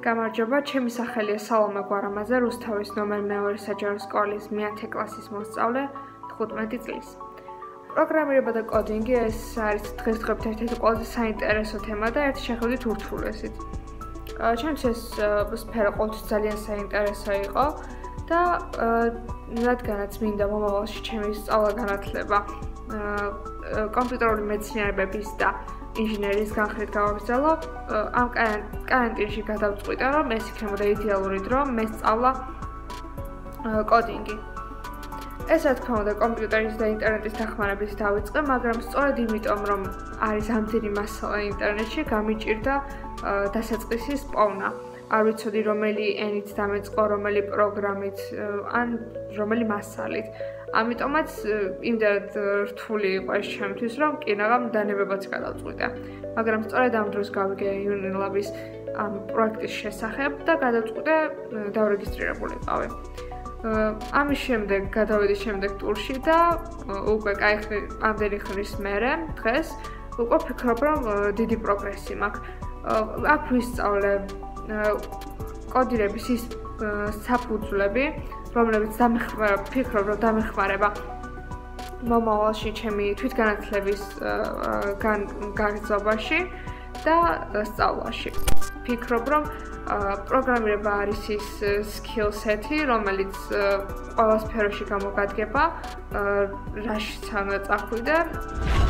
გამარჯობა, ჩემი სახელია სალომე გვარამაძე, რუსთავის ნომერ მეორე საჯარო სკოლის მე-10 კლასის მოსწავლე 15 წლის. პროგრამირება და კოდინგი ეს არის დღესდღეობით ერთ-ერთი ყველაზე საინტერესო თემა და ერთ შეხედვით ურთულესით. ჩემთვის ეს სფერო ყოველთვის ძალიან საინტერესო იყო და რადგანაც მინდა მომავალში ჩემი სწავლა-განათლება კომპიუტერული მეცნიერებების და ინჟინერიის განხრით გავაგრძელო, ამ კარანტინში გადავწყვიტე, რომ ეს იქნებოდა იდეალური დრო მესწავლა კოდინგი. ეს რა თქმა უნდა კომპიუტერის და ინტერნეტის დახმარებით დავიწყე, მაგრამ სწორედ იმიტომ, რომ არის ამდენი მასალა ინტერნეტში, გამიჭირდა დასაწყისის პოვნა. არ ვიცოდი რომელი ენით დამეწყო, რომელი პროგრამით, ან რომელი მასალით. ამიტომაც იმდენად რთული იყო ეს ჩემთვის, რომ კინაღამ დანებებაც გადავწყვიტე. მაგრამ სწორედ ამ დროს გავიგე UNILAB-ის ამ პროექტის შესახებ და გადავწყვიტე დავრეგისტრირებულიყავი. ამის შემდეგ გადავედი შემდეგ ტურში და უკვე ამდენი ხნის მერე დღეს უკვე ვფიქრობ, რომ დიდი პროგრესი მაქვს. აქ ვისწავლე კოდირების ის საფუძვლები, რომლებიც ვფიქრობ, რომ დამეხმარება მომავალში ჩემი თვითგანათლების გაგრძობაში და სწავლაში. ვფიქრობ, რომ პროგრამირება არის ის skill set-ი, რომელიც ყველა სფეროში გამოგადგება, რაშიც უნდა წახვიდე.